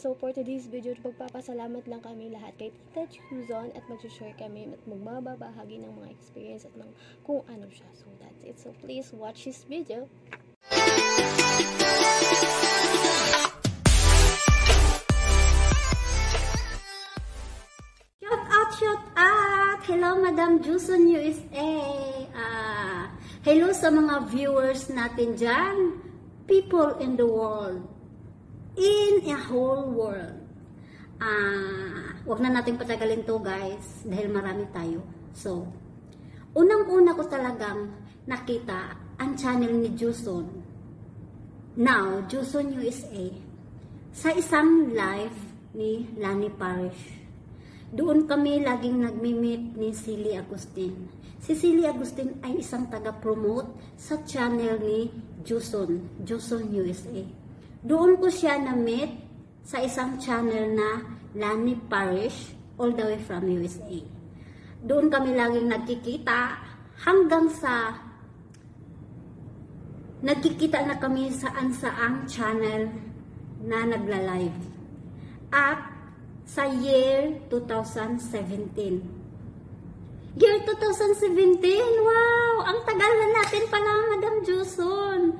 So for today's video, magpapasalamat lang kami lahat kay Tita Chuzon at mag-share kami at magbabahagi ng mga experience at ng kung ano siya. So that's it. So please watch this video. Shout out! Hello, Madam Juson USA! Hello sa mga viewers natin dyan. People in the world. In a whole world. Wag na natin patagalin to, guys. Dahil marami tayo. So, unang-una ko talagang nakita ang channel ni Juson. Now, Juson USA. Sa isang live ni Lani Parish. Doon kami laging nagmi-meet ni Silly Agustin. Si Silly Agustin ay isang taga-promote sa channel ni Juson USA. Doon ko siya na-meet sa isang channel na Lani Parish, all the way from USA. Doon kami laging nagkikita hanggang sa nagkikita na kami saan-saang channel na nagla-live. At sa year 2017. Year 2017, wow! Ang tagal na natin pala, Madam Juson.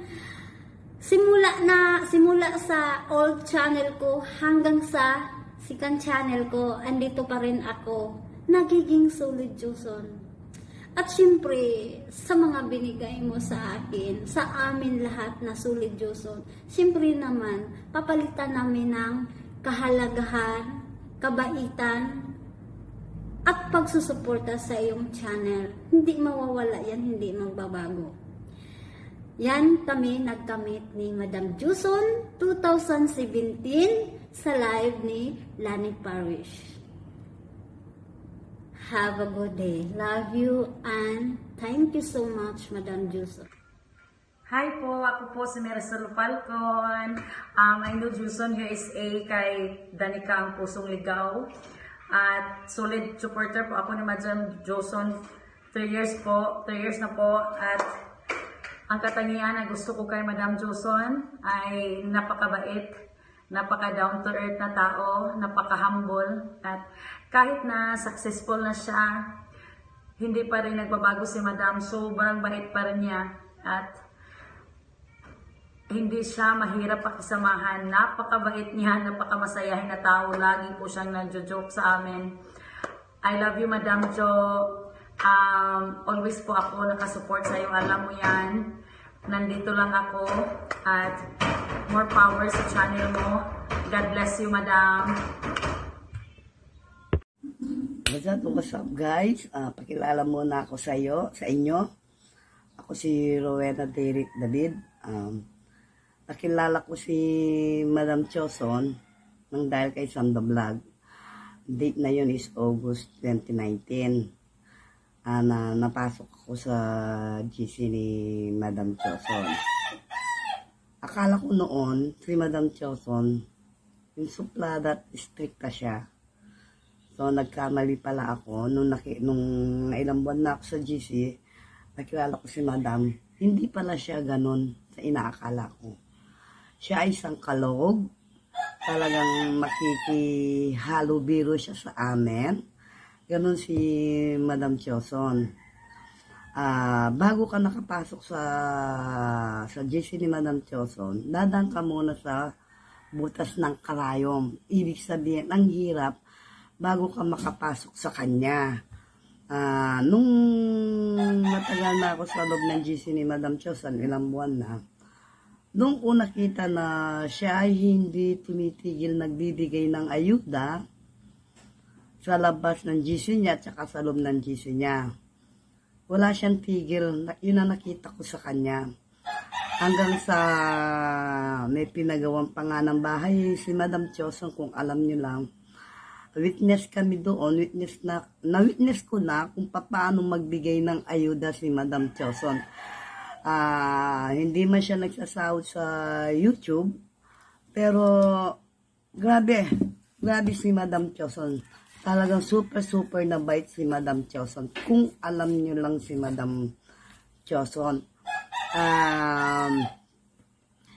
Simula sa old channel ko hanggang sa second channel ko, andito pa rin ako. Nagiging solid Juson. At syempre, sa mga binigay mo sa akin, sa amin lahat na solid Juson, syempre naman, papalitan namin ng kahalagahan, kabaitan, at pagsusuporta sa iyong channel. Hindi mawawala yan, hindi magbabago. Yan kami nagkamit ni Madam Juson 2017 sa live ni Lani Parish. Have a good day. Love you and thank you so much, Madam Juson. Hi po, ako po si Marisol Falcon. I know Juson USA kay Danica ang pusong ligaw. At solid supporter po ako ni Madam Juson. 3 years na po. At ang katangian na gusto ko kay Madam Juson ay napakabait, napaka down to earth na tao, napaka humble. At kahit na successful na siya, hindi pa rin nagbabago si Madam. Sobrang bait pa rin niya. At hindi siya mahirap pakisamahan. Napakabait niya, napakamasayahin na tao. Lagi po siyang nagjo-joke sa amin. I love you, Madam Jo. Always po ako nakasupport sa iyo. Alam mo yan. Nandito lang ako. At more power sa channel mo. God bless you, Madam. What's up, guys? Pakilala muna ako sa inyo. Ako si Rowena Derek David. Nakilala ko si Madam Juson nang dahil kay Sam the Vlog. Date na yun is August 2019. Napasok ako sa GC ni Madam Juson. Akala ko noon, si Madam Juson, yung suplada at stricta siya. So, nagkamali pala ako. Nung ilang buwan na ako sa GC, nakilala ko si Madam. Hindi pala siya ganun sa inaakala ko. Siya ay isang kalog. Talagang makikihalo-biro siya sa amin. Ganun si Madam Juson. Bago ka nakapasok sa GC ni Madam Juson, dadaan ka muna sa butas ng karayom. Ibig sabihin, ang hirap bago ka makapasok sa kanya. Nung matagal na ako sa loob ng GC ni Madam Juson, ilang buwan na, nung ko nakita na siya ay hindi tumitigil nagbibigay ng ayuda sa labas ng GC niya at saka sa loob ng GC niya. Wala siyang tigil. Yun ang nakita ko sa kanya. Hanggang sa may pinagawang pa nga ng bahay si Madam Juson, kung alam niyo lang. Witness kami doon, na-witness ko na kung paano magbigay ng ayuda si Madam Juson. Hindi man siya nagsasahod sa YouTube, pero grabe si Madam Juson. Talagang super na bait si Madam Juson. Kung alam nyo lang si Madam Juson.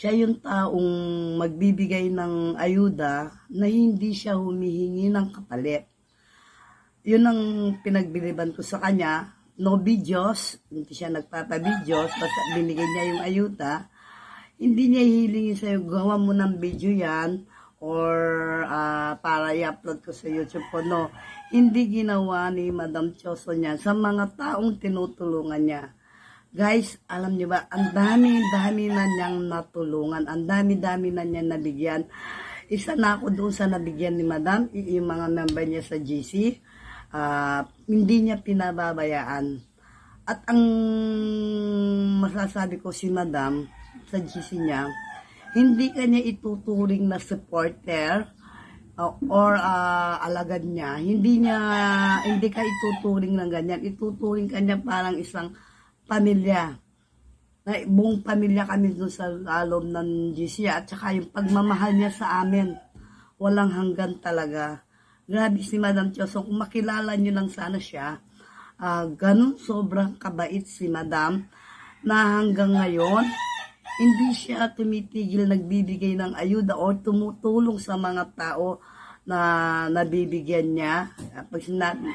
siya yung taong magbibigay ng ayuda na hindi siya humihingi ng kapalit. Yun ang pinagbiliban ko sa kanya. No videos, hindi siya nagpapa-videos, basta binigay niya yung ayuda. Hindi niya hihilingin sa'yo, gawa mo ng video yan, or para i-upload ko sa YouTube ko. No, hindi ginawa ni Madam Choson yan sa mga taong tinutulungan niya. Guys, alam niyo ba, ang dami-dami na niyang natulungan, ang dami-dami na niya nabigyan. Isa na ako doon sa nabigyan ni Madam, yung mga member niya sa GC, hindi niya pinababayaan. At ang masasabi ko si Madam, sa GC niya, hindi kanya ituturing na supporter, or alagad niya. Hindi ka ituturing ng ganyan, ituturing kanya parang isang pamilya. Buong pamilya kami doon sa loob ng GC at saka yung pagmamahal niya sa amin. Walang hanggan talaga. Grabe si Madam Choson. Kung makilala niyo lang sana siya, ganun sobrang kabait si Madam na hanggang ngayon, hindi siya tumitigil nagbibigay ng ayuda o tumutulong sa mga tao na nabibigyan niya. Pag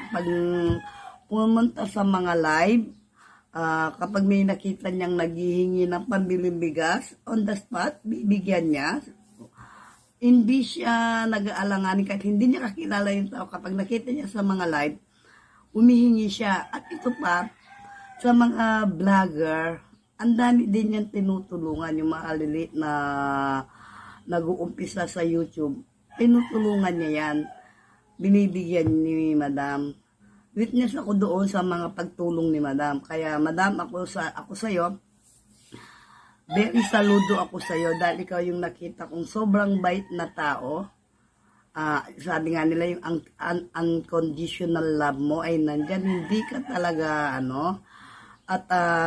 pumunta sa mga live, kapag may nakita niyang naghihingi ng pambiling bigas, on the spot, bibigyan niya. Hindi siya nag-aalanganin kahit hindi niya kakilala yung tao. Kapag nakita niya sa mga live, umihingi siya. At ito pa, sa mga vlogger, ang dami din niyang tinutulungan, yung mga aliliit na nag-uumpisa sa YouTube. Tinutulungan niya yan. Binibigyan ni Madam. Witness ako doon sa mga pagtulong ni Madam. Kaya Madam, ako sa iyo, very saludo ako sa iyo dahil ikaw yung nakita kong sobrang bait na tao. Sabi nga nila yung unconditional love mo ay nandyan. Hindi ka talaga at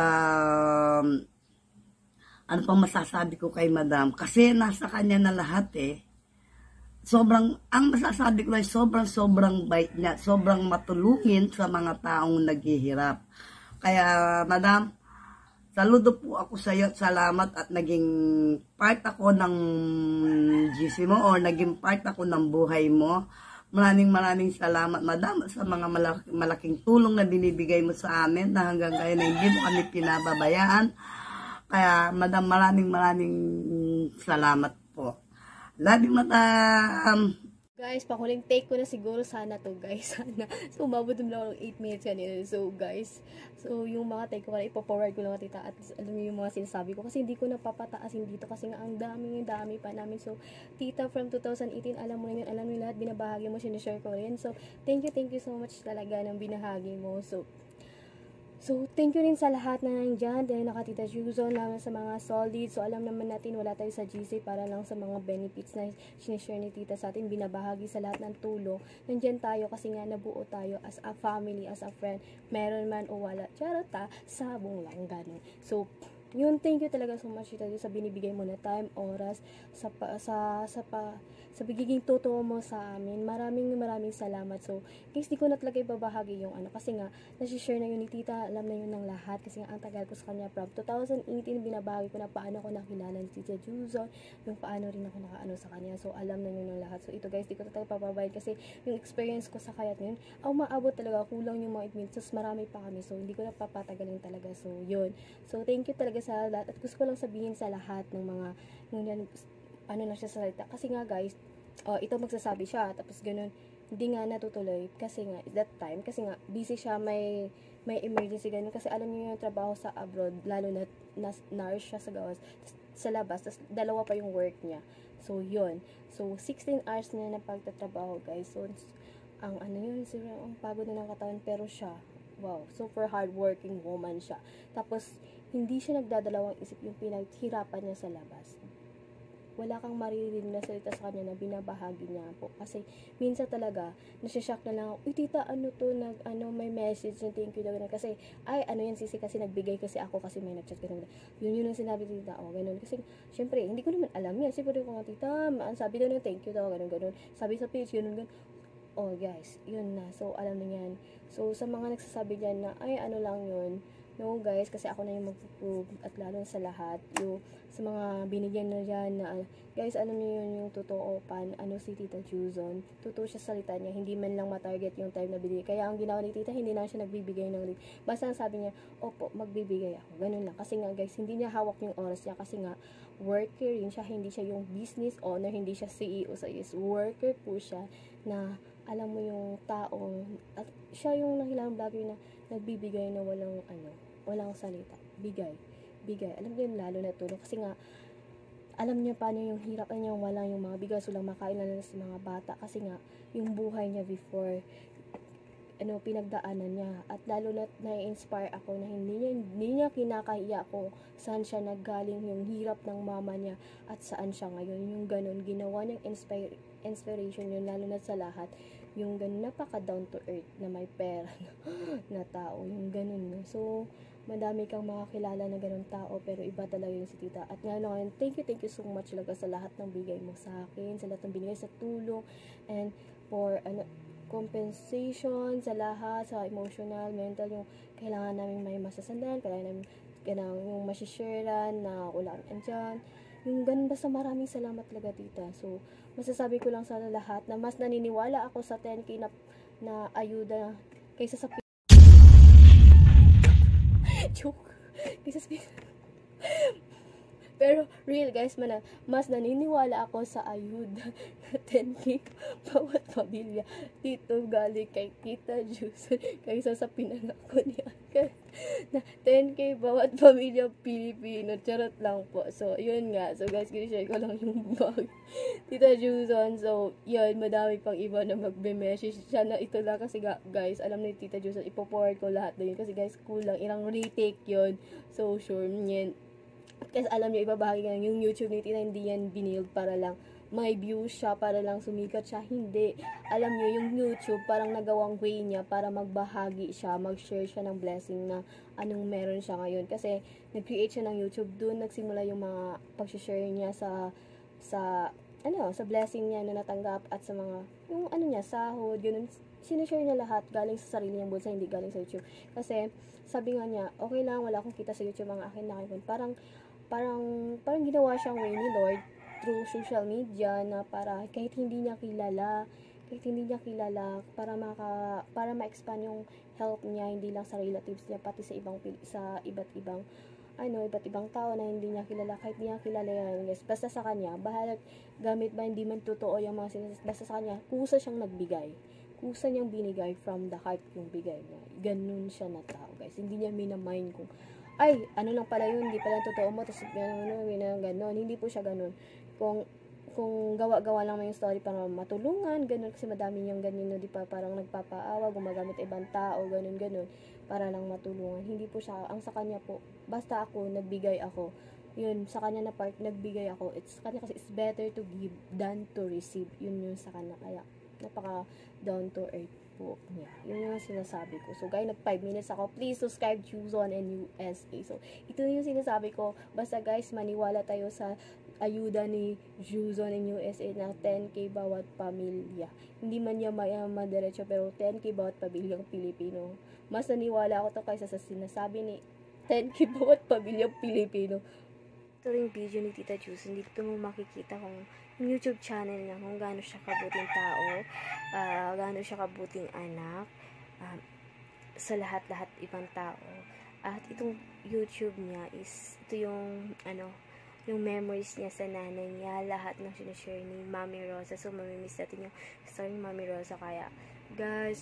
ano pang masasabi ko kay Madam? Kasi nasa kanya na lahat eh. Ang masasabi ko ay sobrang bait niya, sobrang matulungin sa mga taong naghihirap. Kaya, Madam, saludo po ako sa iyo, salamat at naging part ako ng GC mo or naging part ako ng buhay mo. Maraming salamat, Madam, sa mga malaking tulong na binibigay mo sa amin na hanggang ngayon na hindi mo kami pinababayaan. Kaya, Madam, maraming salamat po. Love you, Madam. Guys, pakuling take ko na siguro sana to guys. Sana. So, umabot lang ako ng 8 minutes kanina. So, guys, yung mga take ko na ipo-forward ko lang tita at alam niyo yung mga sinasabi ko kasi hindi ko napapataasin dito kasi nga ang dami pa namin. So, tita from 2018, alam mo na yun, alam mo lahat, binabahagi mo, sinishare ko rin. So, thank you so much talaga ng binahagi mo. So, thank you rin sa lahat na nandyan dahil nakatita Juzon lang sa mga solid. So, alam naman natin wala tayo sa GC para lang sa mga benefits na sinishare ni tita sa atin. Binabahagi sa lahat ng tulong. Nandyan tayo kasi nga nabuo tayo as a family, as a friend. Meron man o wala. Charota, sabong lang ganun. So, yun, thank you talaga so much tita sa binibigay mo na time, oras, sa pagiging totoo mo sa amin. Maraming salamat. So, guys, di ko na talaga ibabahagi yung kasi nga, nasi-share na yun ni tita, alam na yun ng lahat, kasi nga, ang tagal ko sa kanya, from 2018, binabahagi ko na paano ko nakilala ni tita Juzon, yung paano rin ako nakaano sa kanya. So, alam na yun ng lahat. So, ito guys, di ko talaga pababayad kasi yung experience ko sa kayat ngayon, maabot talaga, kulang yung mga 8 minutes, so, marami pa kami. So, hindi ko na papatagalin talaga. So, yun. So, thank you talaga sa lahat. At gusto ko lang sabihin sa lahat ng mga, na siya salita. Kasi nga guys, ito magsasabi siya, tapos ganun, hindi nga natutuloy, kasi nga, that time, kasi nga, busy siya, may emergency, ganun, kasi alam niyo yung trabaho sa abroad, lalo na nurse siya sa gawas, sa labas, tapos dalawa pa yung work niya. So, yun. So, 16 hours na pagtatrabaho, guys. So, ang pagod na ng katawan, pero siya, wow, super hardworking woman siya. Tapos, hindi siya nagdadalawang isip yung pinaghirapan niya sa labas. Wala kang maririnig na salita sa kanya na binabahagi niya po. Kasi, minsan talaga, nasishock na lang ako, uy, tita, may message na thank you daw na. Kasi, yan, sisi, kasi nagbigay kasi ako, kasi may nag-chat ka na. Yun ang sinabi tita, ganun. Kasi, syempre, hindi ko naman alam yan. Siyempre ko nga, tita, sabi daw na thank you daw, ganun. Sabi sa page, ganun. Guys, yun na. So, alam na yan. So, sa mga nagsasabi dyan na, lang yun, No guys, kasi ako na yung magpo-prove at lalo sa lahat, yung sa mga binigyan na dyan na guys, alam niyo yun yung totoo si Tita Juzon. Totoo siya sa salita niya, hindi man lang matarget yung time na binigay. Kaya ang ginawa ni Tita, hindi na siya nagbibigay ng leave. Basta sabi niya, opo, magbibigay ako. Ganun lang. Kasi nga guys, hindi niya hawak yung oras niya kasi nga worker rin siya, hindi siya yung business owner, hindi siya CEO, so is worker po siya na alam mo yung tao at siya yung nakilang vlogger na nagbibigay na walang salita. Bigay. Alam niyo yun, lalo na tulong. Kasi nga, alam niya paano yung hirap niya, walang yung mga bigas, walang makain na sa mga bata. Kasi nga, yung buhay niya before, pinagdaanan niya. At lalo na na-inspire ako na hindi niya kinakahiya ko saan siya naggaling, yung hirap ng mama niya at saan siya ngayon. Yung ganun, ginawa niyang inspiration yun, lalo na sa lahat. Yung ganun, napaka down to earth na may pera na tao. Yung ganun, no? So, madami kang makakilala na ganun tao, pero iba talaga yung si Tita. At ngayon, thank you so much talaga sa lahat ng bigay mo sa akin, sa lahat ng binigay sa tulong, and for, compensation sa lahat, sa emotional, mental, yung kailangan namin may masasandan, kailangan yung masisharean na ulan andyan. Yung ganun, basta maraming salamat talaga, Tita. So, masasabi ko lang sa lahat na mas naniniwala ako sa 10K na ayuda kaysa sa joke. Pero real guys, mas naniniwala ako sa ayuda na 10K bawat pamilya dito galing kay Tita Juzon kaysa sa pinangako ni Uncle na 10K bawat pamilya Pilipino. Charot lang po. So, yun nga. So, guys, kinishare ko lang yung bag Tita Juzon. So, yun, madami pang iba na magbe-message siya na ito lang kasi guys, alam ni Tita Juzon, ipo-forward ko lahat na yun kasi guys, kulang, ilang retake yun. So, sure, yan. Kasi alam niyo, ibabahagi ka yung YouTube ni Tita, hindi yan binild para lang may views siya, para lang sumikat siya. Hindi. Alam niyo, yung YouTube, parang nagawang way niya para magbahagi siya, mag-share siya ng blessing na anong meron siya ngayon. Kasi, nag-create siya ng YouTube, doon nagsimula yung mga pag-share niya sa blessing niya na natanggap at sa mga, yung niya, sahod, ganun. Sinishare niya lahat, galing sa sarili niyang bulsa, hindi galing sa YouTube. Kasi, sabi nga niya, okay lang, wala akong kita sa YouTube, ang akin na kayo. Parang ginawa siyang way ni Lord through social media na para kahit hindi niya kilala para ma-expand yung help niya, hindi lang sa relatives niya, pati sa iba't ibang tao na hindi niya kilala, kahit hindi niya kilala yan, guys. Basta sa kanya, bahala gamit ba, hindi man totoo yung mga sinasabi, basta sa kanya, kusa siyang nagbigay. Kusa niyang binigay from the heart yung bigay niya. Ganun siya na tao, guys. Hindi niya minamind kung ay, lang pala yun, hindi pala totoo mo, tapos gano'n. Hindi po siya gano'n. Kung gawa-gawa lang mo yung story para matulungan, gano'n, kasi madami niyang ganyan, no, di pa parang nagpapaawa, gumagamit ibang tao, gano'n, para lang matulungan. Hindi po siya, ang sa kanya po, basta ako, nagbigay ako. Yun, sa kanya na part, nagbigay ako. It's kanya kasi it's better to give than to receive. Yun sa kanya, kaya napaka down to earth po niya. Yun yung sinasabi ko. So, guys, nag 5 minutes ako. Please subscribe Juzon and USA. So, ito yung sinasabi ko. Basta, guys, maniwala tayo sa ayuda ni Juzon and USA na 10K bawat pamilya. Hindi man niya madiretso, pero 10K bawat pamilyang Pilipino. Mas naniwala ako to kaysa sa sinasabi ni 10K bawat pamilyang Pilipino. Ito rin video ni Tita Juzon. Dito mo makikita kung yung YouTube channel niya, kung gaano siya kabuting tao, gaano siya kabuting anak, sa lahat-lahat ibang tao. At itong YouTube niya is, ito yung, yung memories niya sa nanay niya, lahat ng sinishare ni Mami Rosa. So, mamimiss natin yung story ni Mami Rosa. Kaya, guys,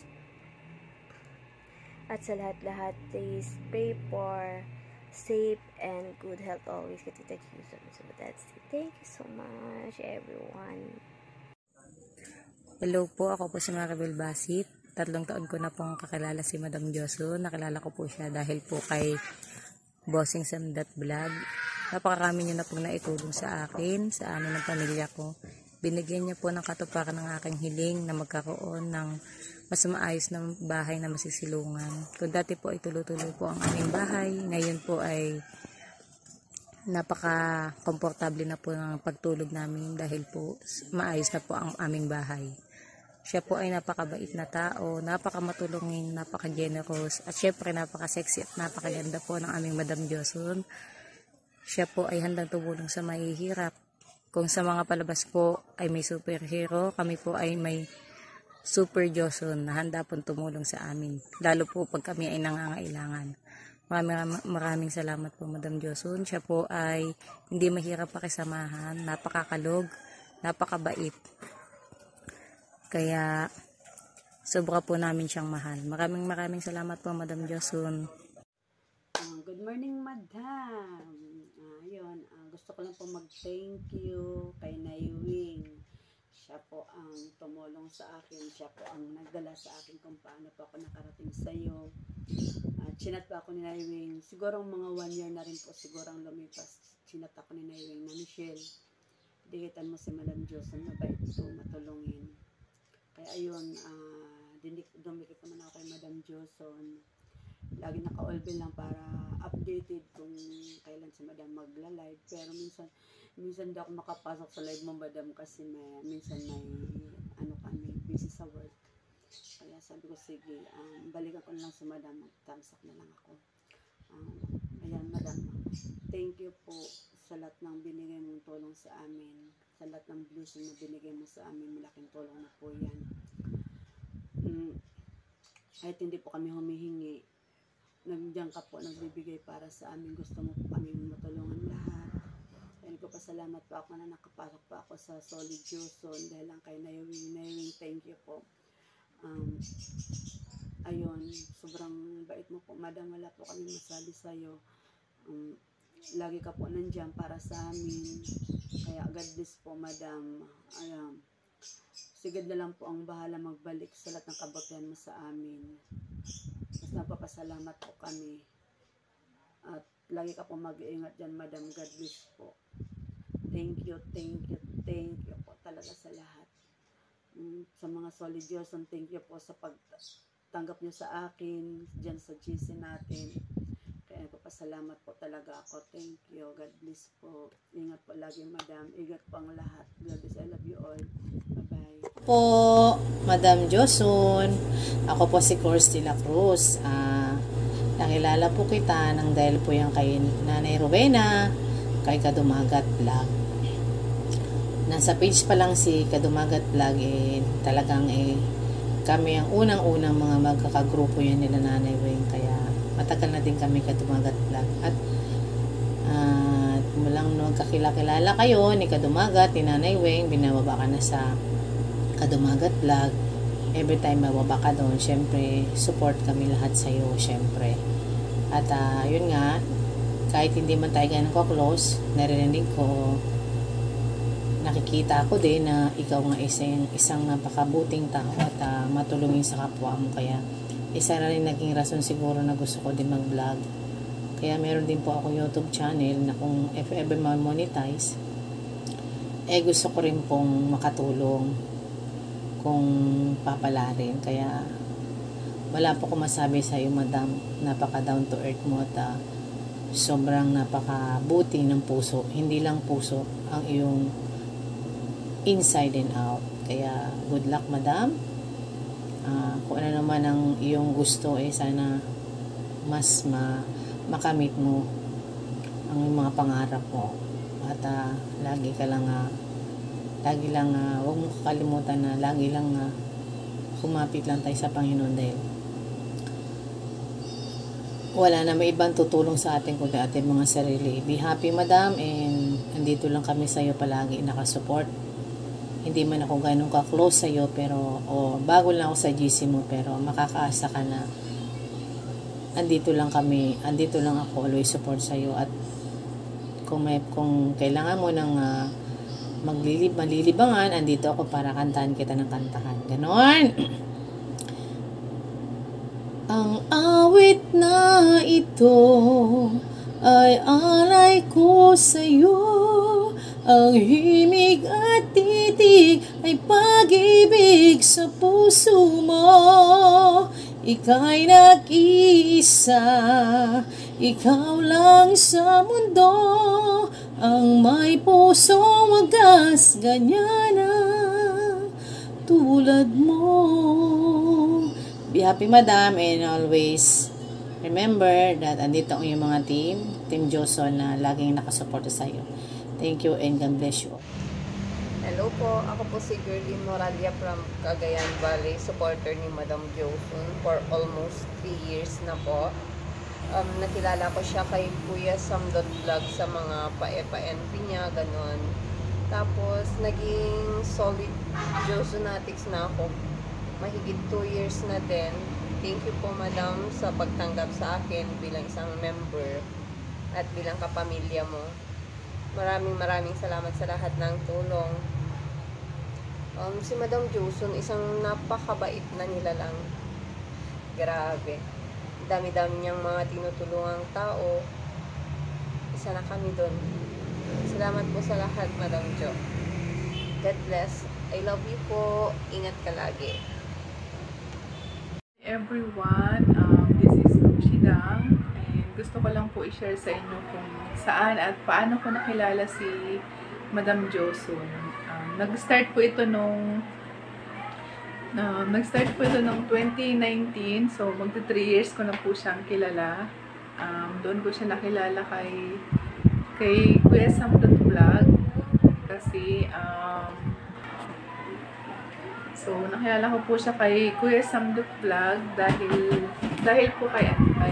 at sa lahat-lahat, please pray for safe and good health always kay Tita Juzon. So that's it. Thank you so much, everyone. Hello po, ako po si Maribel Basit. 3 taon ko na pong kakilala si Madam Juzon. Nakilala ko po siya dahil po kay Bossing Sam.vlog. Napakarami niya na pong naitulong sa akin, sa amin ng pamilya ko. Binigyan niya po ng katuparan ng aking hiling na magkaroon ng mas maayos na bahay na masisilungan. Kung dati po ay tuloy-tuloy po ang aming bahay, ngayon po ay napaka-komportable na po ng pagtulog namin dahil po maayos na po ang aming bahay. Siya po ay napakabait na tao, napakamatulungin, napaka-generous, at syempre napaka-sexy at napakaganda po ng aming Madam Joson. Siya po ay handang tumulong sa mahihirap. Kung sa mga palabas po ay may superhero, kami po ay may Super Joson na handa pong tumulong sa amin. Lalo po pag kami ay nangangailangan. Maraming salamat po Madam Joson. Siya po ay hindi mahirap pakisamahan, napakakalog, napakabait. Kaya sobra po namin siyang mahal. Maraming salamat po Madam Joson. Good morning, Madam. Gusto ko lang po mag-thank you kay Naiwing. Siya po ang tumulong sa akin. Siya po ang nagdala sa akin kung paano po ako nakarating sa iyo. Chinat pa ako ni Naiwing. Siguro mga 1 year na rin po siguro ang lumipas. Chinat ako ni Naiwing na Michelle. Dikitan mo si Madam Joson. Mabait po, matulungin. Kaya ayun, dumikit naman ako kay Madam Joson. Lagi naka-all-bill lang para updated kung kailan si Madam magla-live. Pero minsan hindi ako makapasok sa live mo, Madam, kasi minsan may busy sa work. Kaya sabi ko, sige, balikan ko na lang si Madam, mag-thumbs up na lang ako. Ayan, Madam, thank you po sa lahat ng binigay mong tulong sa amin. Sa lahat ng blessing na binigay mo sa amin, malaking tulong na po yan. Kahit hindi po kami humihingi, nandiyan ka po, nagbibigay para sa amin. Gusto mo po kami matulungan lahat. Kaya nagpapasalamat po ako na nakapasok po ako sa Solid Joson dahil lang kay Naiwing. Thank you po. Ayun, sobrang bait mo po, Madam. Wala po kami masabi sa'yo. Lagi ka po nandiyan para sa amin. Kaya God bless po, Madam. Ayun. Sigad na lang po ang bahala magbalik sa lahat ng kabutihan mo sa amin. Nagpapasalamat po kami. At lagi ka po mag-iingat dyan, Madam. God bless po. Thank you po talaga sa lahat. Sa mga Solid Joson, thank you po sa pagtanggap nyo sa akin dyan sa GC natin. Kaya nagpapasalamat po talaga ako. Thank you. God bless po. Ingat po lagi, Madam. Ingat po ang lahat. God bless. I love you all. Bye-bye. Po, Madam Joson. Ako po si Corsty La Cruz. Nakilala po kita nang dahil po yan kay Nanay Rowena, kay Kadumagat Vlog. Nasa page pa lang si Kadumagat Vlog, talagang kami ang unang-unang mga magkakagrupo yan nila Nanay Weng. Kaya matagal na din kami Kadumagat Vlog. At mulang nagkakilala kayo ni Kadumagat, ni Nanay Weng, binababa ka na sa Kadumagat Vlog. Every time mababa ka doon, syempre support kami lahat sa iyo, syempre. At yun nga, kahit hindi man tayo ganun ko-close, narinig ko, nakikita ko din na ikaw nga isang napakabuting tao at matulungin sa kapwa mo. Kaya isa na rin naging rason siguro na gusto ko din mag-vlog. Kaya meron din po ako YouTube channel na kung if ever ma-monetize, gusto ko rin pong makatulong kung papalarin. Kaya wala po ko masabi sa iyo, Madam. Napaka down to earth mo at sobrang napakabuti ng puso. Hindi lang puso ang iyong inside and out. Kaya good luck, Madam. Kung ano naman ang iyong gusto, sana mas makamit mo ang mga pangarap mo. At lagi lang huwag mo kakalimutan na lagi lang kumapit lang tayo sa Panginoon dahil wala na may ibang tutulong sa atin kundi ating mga sarili. Be happy, Madam, and andito lang kami sa iyo palagi nakasupport. Hindi man ako ganun ka-close sa iyo, pero bago lang ako sa GC mo, pero makakaasa ka na andito lang ako, always support sa iyo. At kung kailangan mo ng malilibangan, andito ako para kantahan kita ng kantahan. Ganon. Ang awit na ito ay alay ko sa'yo. Ang himig at titig ay pag-ibig sa puso mo. Ika'y nag-iisa, ikaw lang sa mundo. Ang may pusong wagas, ganyan tulad mo. Be happy, madam, and always remember that andito ang iyong mga Team Joson na laging nakasuporta sa iyo. Thank you and God bless you. Hello po, ako po si Gerlin Moralia from Cagayan Valley, supporter ni Madam Joson for almost 3 years na po. Nakilala ko siya kay Kuya Samdot Vlog sa mga pa-FNP niya, ganon. Tapos, naging solid Josonatics na ako. Mahigit 2 years na din. Thank you po, Madam, sa pagtanggap sa akin bilang isang member at bilang kapamilya mo. Maraming salamat sa lahat ng tulong. Si Madam Joson, isang napakabait na nilalang. Grabe. Dami-dami niyang mga tinutulungang tao. Isa na kami doon. Salamat po sa lahat, Madam Jo. God bless. I love you po. Ingat ka lagi. Everyone, this is Kushidang, and gusto ko lang po i-share sa inyo kung saan at paano ko nakilala si Madam Joson. Nag-start po ito nung 2019, so magti 3 years ko na po siyang kilala. Doon ko siya nakilala kay Kuya Samdot Vlog kasi so nakilala ko po siya kay Kuya Samdot Vlog dahil po kay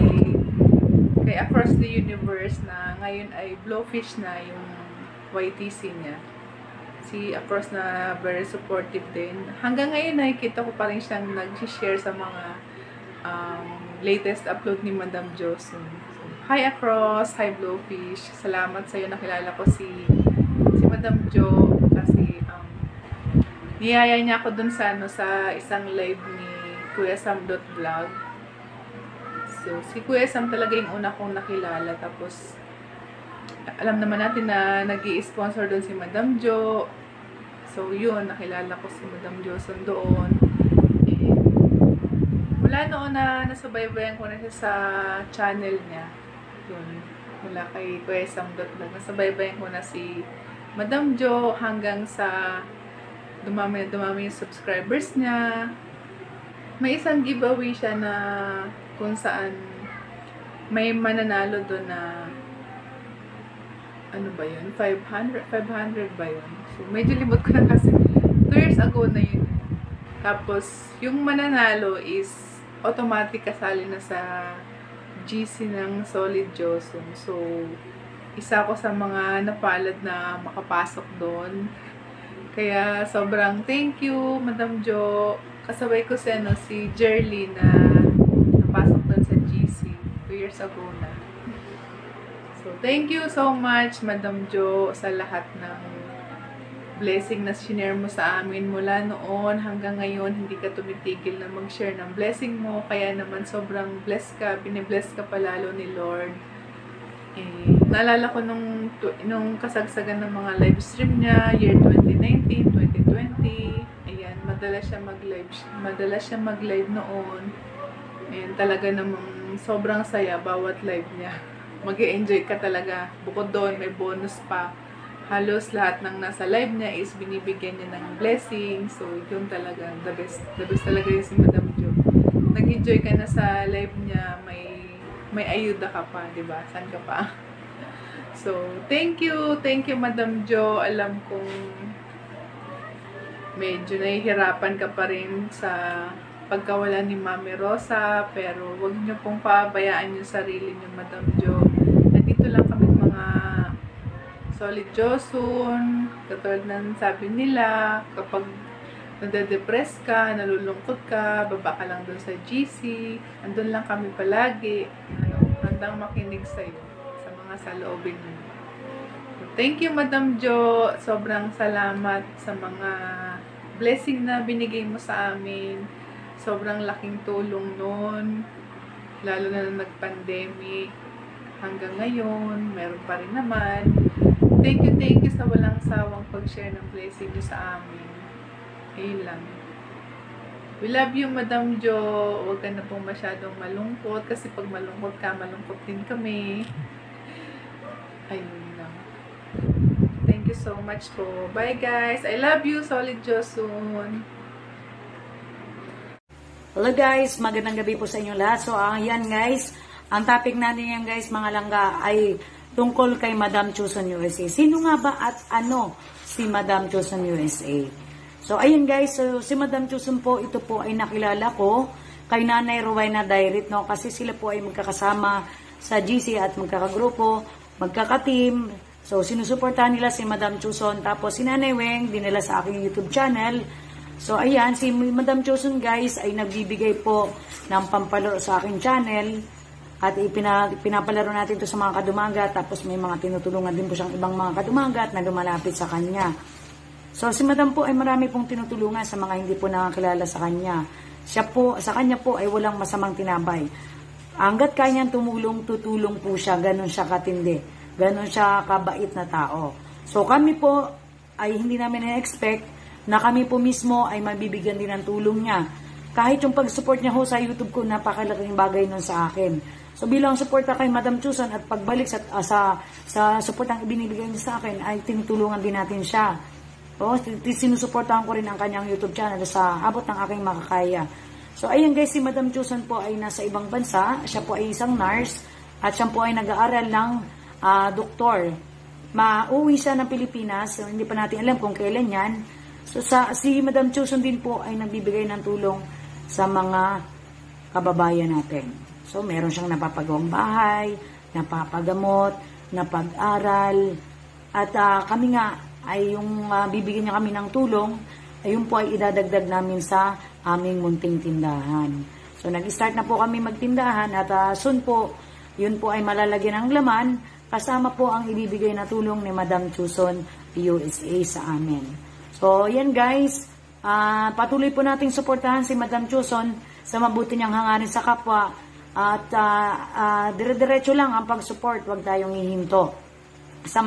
Across the Universe na ngayon ay Blowfish na yung YTC niya. Si Across na very supportive din. Hanggang ngayon nakikita ko pa rin siyang nag-share sa mga latest upload ni Madam Joson. So, hi Across, hi Blowfish. Salamat sa iyo, nakilala ko si Madam Jo kasi niyaya niya ako dun sa isang live ni Kuya Samdot Vlog. So, si Kuya Sam talaga yung una kong nakilala. Tapos, alam naman natin na nag-i-sponsor doon si Madam Jo. So, yun, nakilala ko si Madam Joson doon. And, mula noon na nasubaybayan ko na siya sa channel niya. Yun, mula kay Kuya Samdot Vlog. Nasubaybayan ko na si Madam Jo hanggang sa dumami yung subscribers niya. May isang giveaway siya na kung saan may mananalo doon na ano ba yun? 500 ba yun? So, medyo limot ko na kasi 2 years ago na yun. Tapos, yung mananalo is automatic kasali na sa GC ng Solid Joson. So, isa ko sa mga napalad na makapasok doon. Kaya, sobrang thank you, Madam Jo. Kasabay ko si Jerly na napasok doon sa GC 2 years ago na. So, thank you so much, Madam Jo, sa lahat ng blessing na sinare mo sa amin mula noon hanggang ngayon. Hindi ka tumitigil na mag-share ng blessing mo. Kaya naman sobrang blessed ka, binibless ka palalo ni Lord. Naalala ko nung kasagsagan ng mga live stream niya, year 2019, 2020. Ayan, madalas siya mag-live noon. Ayan, talaga namang sobrang saya bawat live niya. Mag-e-enjoy ka talaga. Bukod doon, may bonus pa. Halos lahat ng nasa live niya is binibigyan niya ng blessing. So, yun talaga, the best. The best talaga yung si Madam Jo. Nag-enjoy ka na sa live niya, may ayuda ka pa, di ba? Saan ka pa? So, thank you, Madam Jo. Alam kong medyo nahihirapan ka pa rin sa pagkawala ni Mami Rosa, pero huwag niyo pong pabayaan yung sarili niyo, Madam Jo. Nandito lang kami mga Solid Joson, katulad ng sabi nila, kapag nade-depress ka, nalulungkot ka, baba ka lang doon sa GC, andun lang kami palagi, handang makinig sa'yo, sa mga saloobin mo. Thank you, Madam Jo. Sobrang salamat sa mga blessing na binigay mo sa amin. Sobrang laking tulong nun, lalo na nung nag-pandemic. Hanggang ngayon, meron pa rin naman. Thank you sa walang sawang pag-share ng blessing nyo sa amin. Ayun lang. We love you, Madam Jo. Huwag ka na pong masyadong malungkot kasi pag malungkot ka, malungkot din kami. Ayun lang. Thank you so much po. Bye guys. I love you, Solid Joson. Hello guys, magandang gabi po sa inyo lahat. So yan guys, ang topic natin yan guys mga langga ay tungkol kay Madam Chuson USA. Sino nga ba at ano si Madam Chuson USA? So ayun guys, so si Madam Chuson po, ito po ay nakilala ko kay Nanay Rowena Dairit, no? Kasi sila po ay magkakasama sa GC at magkakagrupo, magkakateam. So sinusuportahan nila si Madam Chuson, tapos si Nanay Weng dinala sa aking YouTube channel. So, ayan, si Madam Chuson guys ay nagbibigay po ng pampalaro sa aking channel at pinapalaro natin ito sa mga kadumagat, tapos may mga tinutulungan din po siyang ibang mga kadumagat na lumalapit sa kanya. So, si Madam po ay marami pong tinutulungan sa mga hindi po nakakilala sa kanya. Siya po, sa kanya po ay walang masamang tinabay. Hanggat kanyang tumulong, tutulong po siya, ganun siya katindi, ganun siya kabait na tao. So, kami po ay hindi namin na-expect na kami po mismo ay mabibigyan din ng tulong niya. Kahit yung pag-support niya ho sa YouTube ko, napakalaking bagay nun sa akin. So bilang suporta kay Madam Chuson at pagbalik sa support ang ibinibigay niya sa akin, ay tinutulungan din natin siya. O, sinusuportahan ko rin ang kanyang YouTube channel sa abot ng aking makakaya. So ayun guys, si Madam Chuson po ay nasa ibang bansa. Siya po ay isang nurse at siya po ay nag-aaral ng doktor. Mauwi siya ng Pilipinas, so hindi pa natin alam kung kailan yan. So, si Madam Chuson din po ay nagbibigay ng tulong sa mga kababayan natin. So, meron siyang napapagawang bahay, napapagamot, napag-aral, at kami nga ay yung bibigyan niya kami ng tulong, ayun po ay idadagdag namin sa aming munting tindahan. So, nag-start na po kami magtindahan at soon po, yun po ay malalagyan ng laman, kasama po ang ibibigay na tulong ni Madam Chuson USA sa amin. So, yan guys, patuloy po nating suportahan si Madam Chuson sa mabuti niyang hangarin sa kapwa at dire-diretso lang ang pag-support, huwag tayong hihinto. Sa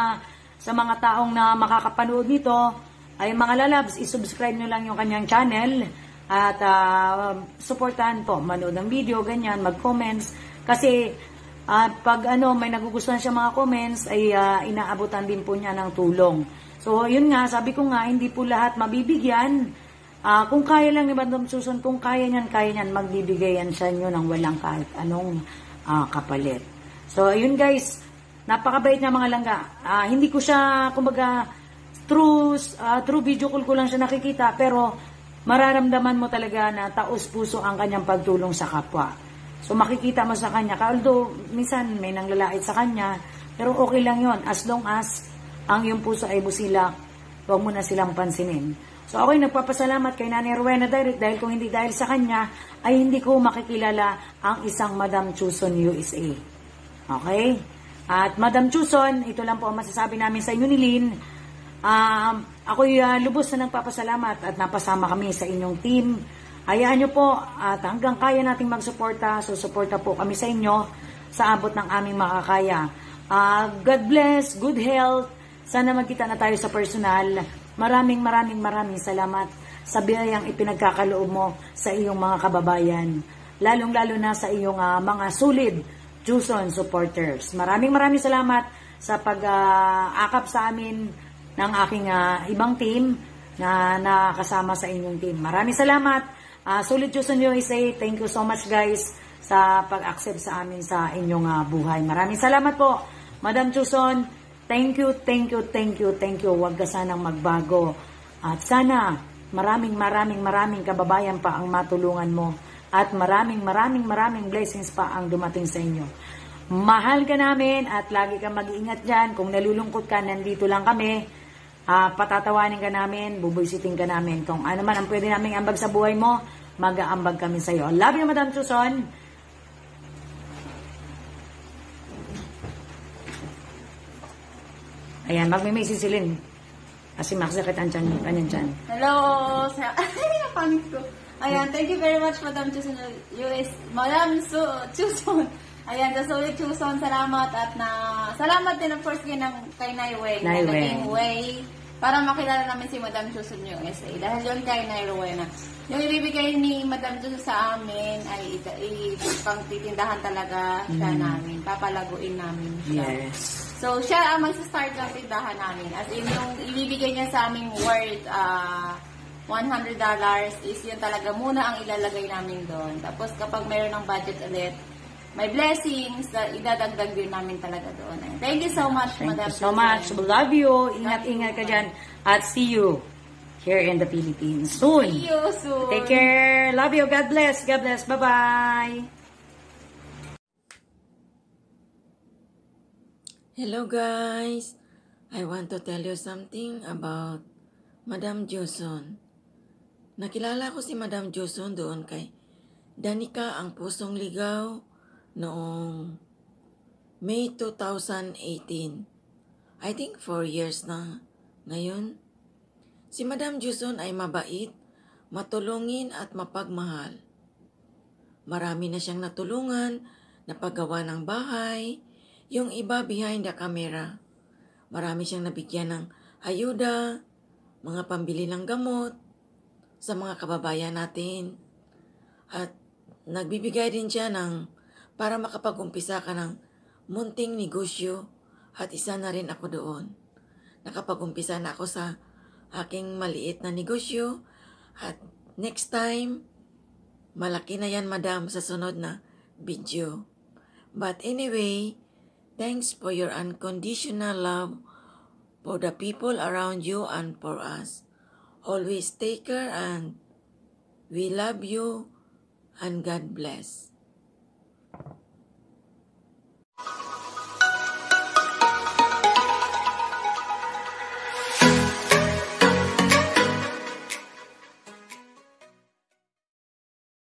mga taong na makakapanood nito, ay mga lalabs, isubscribe nyo lang yung kanyang channel at suportahan po, manood ng video, ganyan, mag-comments, kasi pag may nagugustuhan siya mga comments, ay inaabutan din po niya ng tulong. So, yun nga, sabi ko nga, hindi po lahat mabibigyan. Kung kaya lang ni Madam Chuson, kung kaya niyan, magbibigayan siya nyo ng walang kahit anong kapalit. So, yun guys, napakabait niya mga langga. Hindi ko siya, kumbaga, through video call ko lang siya nakikita, pero mararamdaman mo talaga na taos puso ang kanyang pagtulong sa kapwa. So, makikita mo sa kanya, although minsan may nanglalait sa kanya, pero okay lang yon as long as ang iyong puso ay busilak, huwag mo na silang pansinin. So ako'y nagpapasalamat kay Nanay Rowena Dairit dahil kung hindi dahil sa kanya, ay hindi ko makikilala ang isang Madam Chuson USA. Okay? At Madam Chuson, ito lang po ang masasabi namin sa inyo ni Lynn. Ako'y lubos na nagpapasalamat at napasama kami sa inyong team. Hayaan nyo po at hanggang kaya nating magsuporta, so suporta po kami sa inyo sa abot ng aming makakaya. God bless, good health. Sana magkita na tayo sa personal. Maraming salamat sa biyayang ipinagkakaloob mo sa iyong mga kababayan. Lalong-lalo na sa iyong mga solid Chuson supporters. Maraming salamat sa pag-akap sa amin ng aking ibang team na nakasama sa inyong team. Maraming salamat. Solid Chuson USA, thank you so much guys sa pag-accept sa amin sa inyong buhay. Maraming salamat po, Madam Chuson. Thank you. Huwag ka sanang magbago. At sana maraming kababayan pa ang matulungan mo. At maraming blessings pa ang dumating sa inyo. Mahal ka namin at lagi kang mag-iingat dyan. Kung nalulungkot ka, nandito lang kami. Patatawanin ka namin, bubuysitin ka namin. Kung ano man ang pwede naming ambag sa buhay mo, mag-aambag kami sa iyo. Love you, Madam Chuson. Ayan, magme-message si Lynn. Kasi makasakit ang kanyang tiyan. Hello! Napanik ko. Ayan, thank you very much, Madam Chuson. Madam Chuson. Ayan, sa Solid Chuson, salamat. At salamat din, of course, kay Nay Weng. Naging way para makilala namin si Madam Chuson USA. Dahil yun kay Nay Rowena. Yung ibibigay ni Madam Chuson sa amin ay pang titindahan talaga siya namin. Papalaguin namin siya. Yes. So, siya ang mag-start ng tindahan namin. As in, yung ibibigay niya sa aming worth $100 is yun talaga muna ang ilalagay namin doon. Tapos kapag mayroon ng budget ulit, may blessings, idadagdag din namin talaga doon. Thank you so much, Thank Madam. you so much. We love you. Ingat-ingat ka dyan. At see you here in the Philippines soon. See you soon. Take care. Love you. God bless. God bless. Bye-bye. Hello guys. I want to tell you something about Madam Joson. Nakilala ko si Madam Joson doon kay Danica ang Pusong Ligaw noong May 2018. I think 4 years na ngayon. Si Madam Joson ay mabait, matulungin at mapagmahal. Marami na siyang natulungan, napagawa ng bahay, yung iba behind the camera. Marami siyang nabigyan ng ayuda, mga pambili ng gamot sa mga kababayan natin. At nagbibigay din siya para makapag-umpisa ka ng munting negosyo at isa na rin ako doon. Nakapag-umpisa na ako sa aking maliit na negosyo at next time, malaki na yan madam sa sunod na video. But anyway, thanks for your unconditional love for the people around you and for us. Always take care and we love you and God bless.